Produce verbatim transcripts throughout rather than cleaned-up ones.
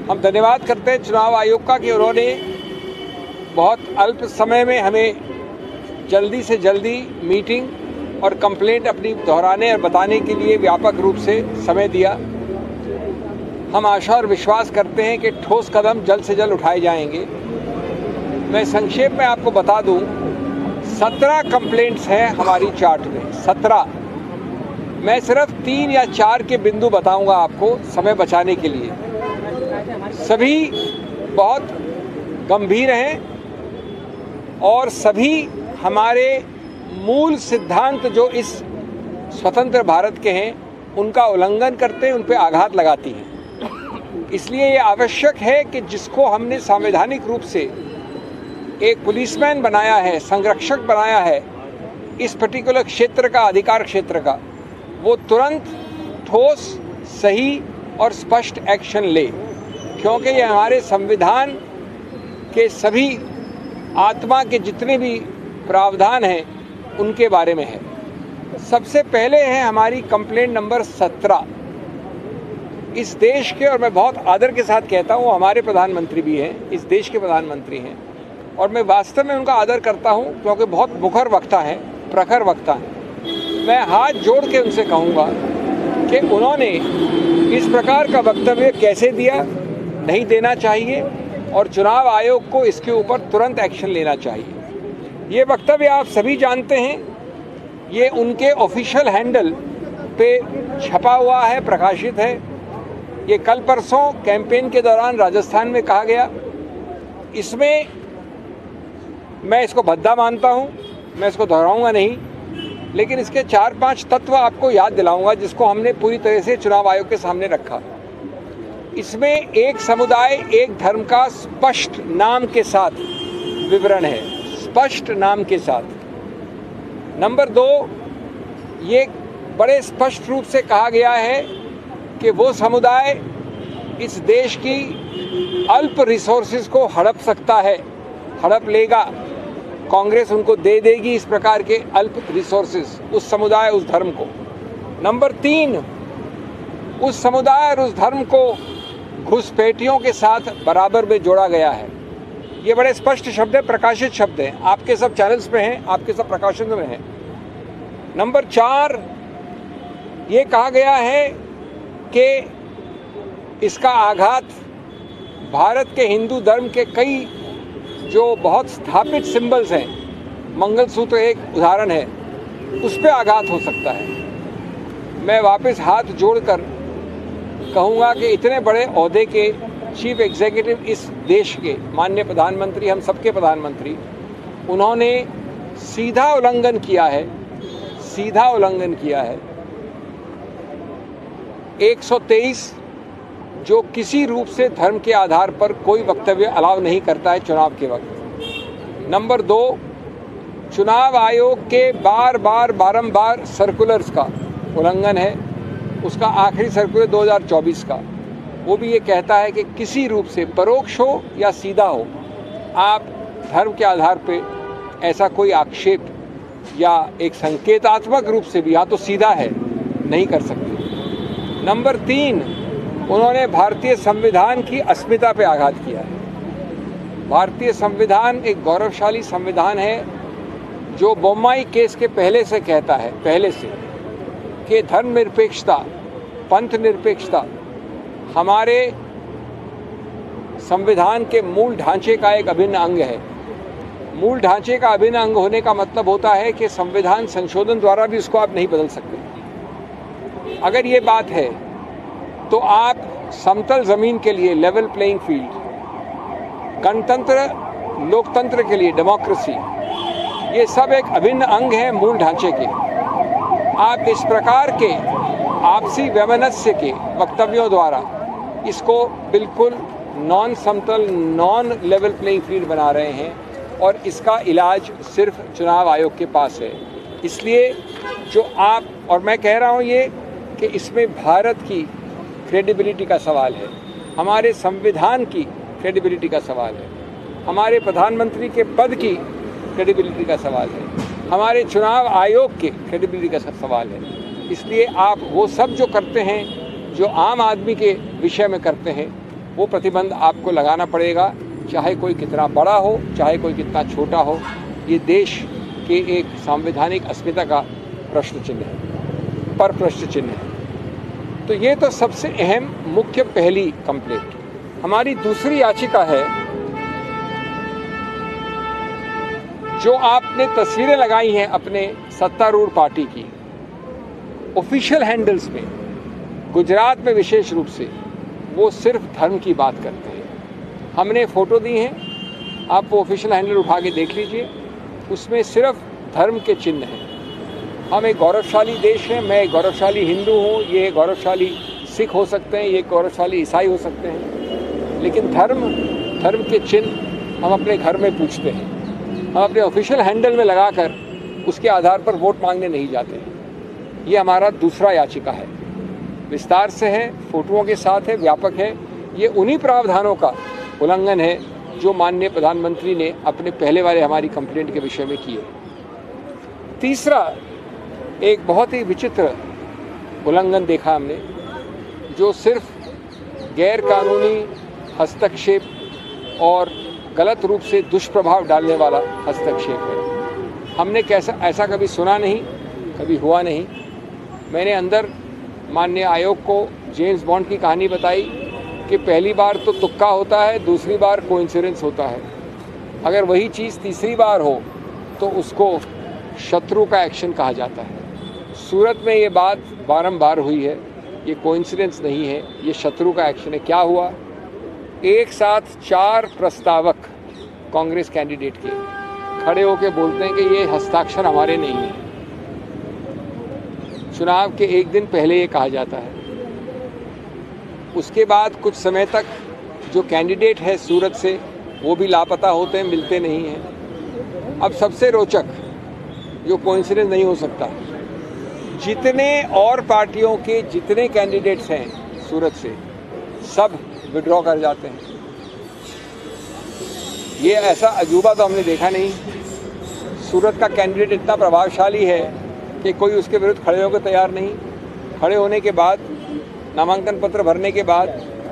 हम धन्यवाद करते हैं चुनाव आयोग का कि उन्होंने बहुत अल्प समय में हमें जल्दी से जल्दी मीटिंग और कंप्लेंट अपनी दोहराने और बताने के लिए व्यापक रूप से समय दिया। हम आशा और विश्वास करते हैं कि ठोस कदम जल्द से जल्द उठाए जाएंगे। मैं संक्षेप में आपको बता दूं, सत्रह कंप्लेंट्स हैं हमारी चार्ट में, सत्रह। मैं सिर्फ तीन या चार के बिंदु बताऊंगा आपको समय बचाने के लिए। सभी बहुत गंभीर हैं और सभी हमारे मूल सिद्धांत जो इस स्वतंत्र भारत के हैं उनका उल्लंघन करते हैं, उन पर आघात लगाती हैं। इसलिए ये आवश्यक है कि जिसको हमने संवैधानिक रूप से एक पुलिसमैन बनाया है, संरक्षक बनाया है इस पर्टिकुलर क्षेत्र का, अधिकार क्षेत्र का, वो तुरंत ठोस, सही और स्पष्ट एक्शन ले, क्योंकि ये हमारे संविधान के सभी आत्मा के जितने भी प्रावधान हैं उनके बारे में है। सबसे पहले है हमारी कंप्लेंट नंबर सत्रह। इस देश के, और मैं बहुत आदर के साथ कहता हूँ, हमारे प्रधानमंत्री भी हैं, इस देश के प्रधानमंत्री हैं, और मैं वास्तव में उनका आदर करता हूँ क्योंकि बहुत मुखर वक्ता हैं, प्रखर वक्ता हैं। मैं हाथ जोड़ के उनसे कहूँगा कि उन्होंने इस प्रकार का वक्तव्य कैसे दिया, नहीं देना चाहिए और चुनाव आयोग को इसके ऊपर तुरंत एक्शन लेना चाहिए। ये वक्तव्य आप सभी जानते हैं, ये उनके ऑफिशियल हैंडल पे छपा हुआ है, प्रकाशित है। ये कल परसों कैंपेन के दौरान राजस्थान में कहा गया। इसमें मैं इसको भद्दा मानता हूँ, मैं इसको दोहराऊंगा नहीं, लेकिन इसके चार पांच तत्व आपको याद दिलाऊंगा जिसको हमने पूरी तरह से चुनाव आयोग के सामने रखा। इसमें एक समुदाय एक धर्म का स्पष्ट नाम के साथ विवरण है, स्पष्ट नाम के साथ। नंबर दो, ये बड़े स्पष्ट रूप से कहा गया है कि वो समुदाय इस देश की अल्प रिसोर्सेज को हड़प सकता है, हड़प लेगा, कांग्रेस उनको दे देगी इस प्रकार के अल्प रिसोर्सेज, उस समुदाय, उस धर्म को। नंबर तीन, उस समुदाय और उस धर्म को घुसपैठियों के साथ बराबर में जोड़ा गया है। ये बड़े स्पष्ट शब्द है, प्रकाशित शब्द हैं, आपके सब चैनल्स पे हैं, आपके सब प्रकाशन में हैं। नंबर चार, ये कहा गया है कि इसका आघात भारत के हिंदू धर्म के कई जो बहुत स्थापित सिंबल्स हैं, मंगलसूत्र एक उदाहरण है, उस पर आघात हो सकता है। मैं वापस हाथ जोड़कर कहूँगा कि इतने बड़े ओहदे के चीफ एग्जीक्यूटिव इस देश के माननीय प्रधानमंत्री, हम सबके प्रधानमंत्री, उन्होंने सीधा उल्लंघन किया है, सीधा उल्लंघन किया है एक सौ तेईस, जो किसी रूप से धर्म के आधार पर कोई वक्तव्य अलाउ नहीं करता है चुनाव के वक्त। नंबर दो, चुनाव आयोग के बार बार बारंबार सर्कुलर्स का उल्लंघन है। उसका आखिरी सर्कुलर दो हज़ार चौबीस का, वो भी ये कहता है कि किसी रूप से, परोक्ष हो या सीधा हो, आप धर्म के आधार पे ऐसा कोई आक्षेप या एक संकेतात्मक रूप से भी, या तो सीधा है, नहीं कर सकते। नंबर तीन, उन्होंने भारतीय संविधान की अस्मिता पे आघात किया है। भारतीय संविधान एक गौरवशाली संविधान है जो बोम्माई केस के पहले से कहता है, पहले से, कि धर्मनिरपेक्षता, पंथ निरपेक्षता हमारे संविधान के मूल ढांचे का एक अभिन्न अंग है। मूल ढांचे का अभिन्न अंग होने का मतलब होता है कि संविधान संशोधन द्वारा भी उसको आप नहीं बदल सकते। अगर ये बात है तो आप समतल जमीन के लिए, लेवल प्लेइंग फील्ड, गणतंत्र, लोकतंत्र के लिए, डेमोक्रेसी, ये सब एक अभिन्न अंग है मूल ढांचे के। आप इस प्रकार के आपसी वैमनस्य के वक्तव्यों द्वारा इसको बिल्कुल नॉन समतल, नॉन लेवल प्लेइंग फील्ड बना रहे हैं और इसका इलाज सिर्फ चुनाव आयोग के पास है। इसलिए जो आप, और मैं कह रहा हूँ ये कि इसमें भारत की क्रेडिबिलिटी का सवाल है, हमारे संविधान की क्रेडिबिलिटी का सवाल है, हमारे प्रधानमंत्री के पद की क्रेडिबिलिटी का सवाल है, हमारे चुनाव आयोग के क्रेडिबिलिटी का सवाल है। इसलिए आप वो सब जो करते हैं, जो आम आदमी के विषय में करते हैं, वो प्रतिबंध आपको लगाना पड़ेगा, चाहे कोई कितना बड़ा हो, चाहे कोई कितना छोटा हो। ये देश के एक संवैधानिक अस्मिता का प्रश्न चिन्ह है, पर प्रश्न चिन्ह है। तो ये तो सबसे अहम मुख्य पहली कंप्लेंट। हमारी दूसरी याचिका है, जो आपने तस्वीरें लगाई हैं अपने सत्तारूढ़ पार्टी की ऑफिशियल हैंडल्स में, गुजरात में विशेष रूप से, वो सिर्फ धर्म की बात करते हैं। हमने फ़ोटो दी हैं, आप वो ऑफिशियल हैंडल उठा के देख लीजिए, उसमें सिर्फ धर्म के चिन्ह हैं। हम एक गौरवशाली देश हैं, मैं एक गौरवशाली हिंदू हूँ, ये गौरवशाली सिख हो सकते हैं, ये गौरवशाली ईसाई हो सकते हैं, लेकिन धर्म धर्म के चिन्ह हम अपने घर में पूछते हैं। हम अपने ऑफिशियल हैंडल में लगाकर उसके आधार पर वोट मांगने नहीं जाते हैं। ये हमारा दूसरा याचिका है, विस्तार से है, फोटोओं के साथ है, व्यापक है। ये उन्हीं प्रावधानों का उल्लंघन है जो माननीय प्रधानमंत्री ने अपने पहले वाले हमारी कंप्लेंट के विषय में किए। तीसरा, एक बहुत ही विचित्र उल्लंघन देखा हमने, जो सिर्फ गैर कानूनी हस्तक्षेप और गलत रूप से दुष्प्रभाव डालने वाला हस्तक्षेप है। हमने कैसा ऐसा कभी सुना नहीं, कभी हुआ नहीं। मैंने अंदर माननीय आयोग को जेम्स बॉन्ड की कहानी बताई कि पहली बार तो तुक्का होता है, दूसरी बार कोइंसिडेंस होता है। अगर वही चीज़ तीसरी बार हो तो उसको शत्रु का एक्शन कहा जाता है। सूरत में ये बात बारंबार हुई है, ये कोइंसिडेंस नहीं है, ये शत्रु का एक्शन है। क्या हुआ? एक साथ चार प्रस्तावक कांग्रेस कैंडिडेट के खड़े होकर बोलते हैं कि ये हस्ताक्षर हमारे नहीं हैं। चुनाव के एक दिन पहले ये कहा जाता है। उसके बाद कुछ समय तक जो कैंडिडेट है सूरत से, वो भी लापता होते हैं, मिलते नहीं हैं। अब सबसे रोचक, जो कोइंसिडेंस नहीं हो सकता, जितने और पार्टियों के जितने कैंडिडेट्स हैं सूरत से, सब विड्रॉ कर जाते हैं। ये ऐसा अजूबा तो हमने देखा नहीं। सूरत का कैंडिडेट इतना प्रभावशाली है कि कोई उसके विरुद्ध खड़े होकर तैयार नहीं। खड़े होने के बाद, नामांकन पत्र भरने के बाद,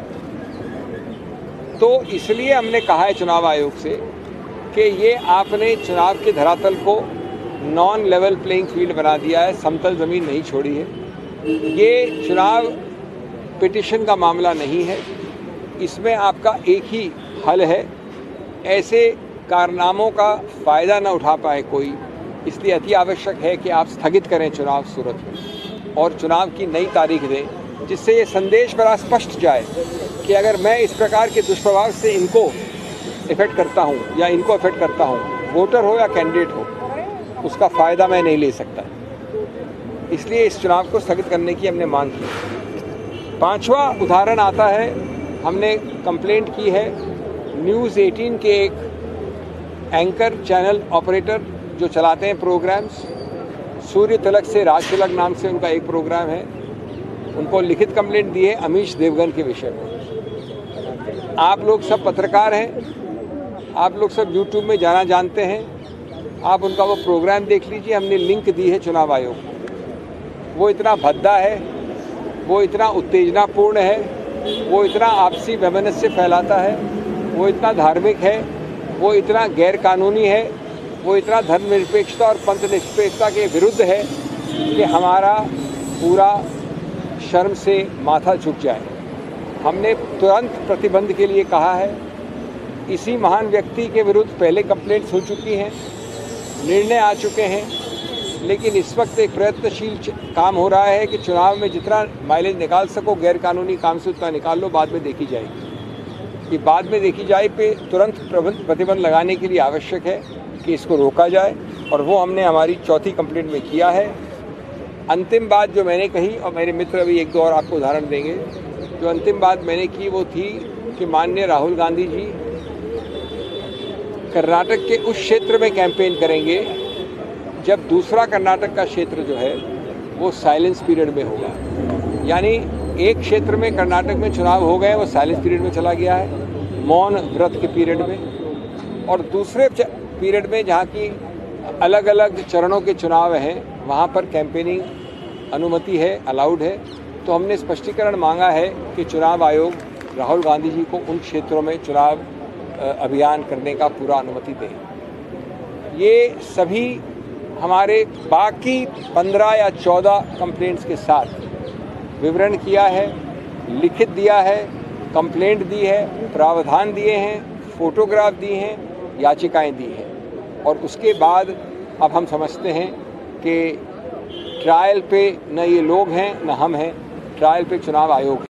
तो इसलिए हमने कहा है चुनाव आयोग से कि ये आपने चुनाव के धरातल को नॉन लेवल प्लेइंग फील्ड बना दिया है, समतल ज़मीन नहीं छोड़ी है। ये चुनाव पिटिशन का मामला नहीं है, इसमें आपका एक ही हल है, ऐसे कारनामों का फ़ायदा न उठा पाए कोई, इसलिए अति आवश्यक है कि आप स्थगित करें चुनाव सूरत में और चुनाव की नई तारीख दें, जिससे ये संदेश बड़ा स्पष्ट जाए कि अगर मैं इस प्रकार के दुष्प्रभाव से इनको इफेक्ट करता हूँ या इनको इफेक्ट करता हूँ, वोटर हो या कैंडिडेट हो, उसका फ़ायदा मैं नहीं ले सकता। इसलिए इस चुनाव को स्थगित करने की हमने मांग की। पांचवा उदाहरण आता है, हमने कंप्लेंट की है न्यूज़ अठारह के एक एंकर चैनल ऑपरेटर जो चलाते हैं प्रोग्राम्स, सूर्य तिलक से राज तिलक नाम से उनका एक प्रोग्राम है, उनको लिखित कंप्लेंट दी है अमीश देवगन के विषय में। आप लोग सब पत्रकार हैं, आप लोग सब यूट्यूब में जाना जानते हैं, आप उनका वो प्रोग्राम देख लीजिए। हमने लिंक दी है चुनाव आयोग को। वो इतना भद्दा है, वो इतना उत्तेजनापूर्ण है, वो इतना आपसी वैमनस्य फैलाता है, वो इतना धार्मिक है, वो इतना गैर कानूनी है, वो इतना धर्मनिरपेक्षता और पंथ निरपेक्षता के विरुद्ध है कि हमारा पूरा शर्म से माथा झुक जाए। हमने तुरंत प्रतिबंध के लिए कहा है। इसी महान व्यक्ति के विरुद्ध पहले कंप्लेंट्स हो चुकी हैं, निर्णय आ चुके हैं, लेकिन इस वक्त एक प्रयत्नशील काम हो रहा है कि चुनाव में जितना माइलेज निकाल सको गैर कानूनी काम से उतना निकाल लो, बाद में देखी जाएगी। ये बाद में देखी जाए पे तुरंत प्रतिबंध लगाने के लिए आवश्यक है कि इसको रोका जाए, और वो हमने हमारी चौथी कंप्लेंट में किया है। अंतिम बात जो मैंने कही, और मेरे मित्र अभी एक दो और आपको उदाहरण देंगे, जो अंतिम बात मैंने की वो थी कि माननीय राहुल गांधी जी कर्नाटक के उस क्षेत्र में कैंपेन करेंगे जब दूसरा कर्नाटक का क्षेत्र जो है वो साइलेंस पीरियड में होगा। यानी एक क्षेत्र में कर्नाटक में चुनाव हो गए, वो साइलेंस पीरियड में चला गया है, मौन व्रत के पीरियड में, और दूसरे पीरियड में जहाँ की अलग अलग चरणों के चुनाव हैं वहाँ पर कैंपेनिंग अनुमति है, अलाउड है। तो हमने स्पष्टीकरण मांगा है कि चुनाव आयोग राहुल गांधी जी को उन क्षेत्रों में चुनाव अभियान करने का पूरा अनुमति दें। ये सभी हमारे बाकी पंद्रह या चौदह कंप्लेंट्स के साथ विवरण किया है, लिखित दिया है, कंप्लेंट दी है, प्रावधान दिए हैं, फोटोग्राफ दिए हैं, याचिकाएं दी हैं। और उसके बाद अब हम समझते हैं कि ट्रायल पे न ये लोग हैं न हम हैं, ट्रायल पे चुनाव आयोग है।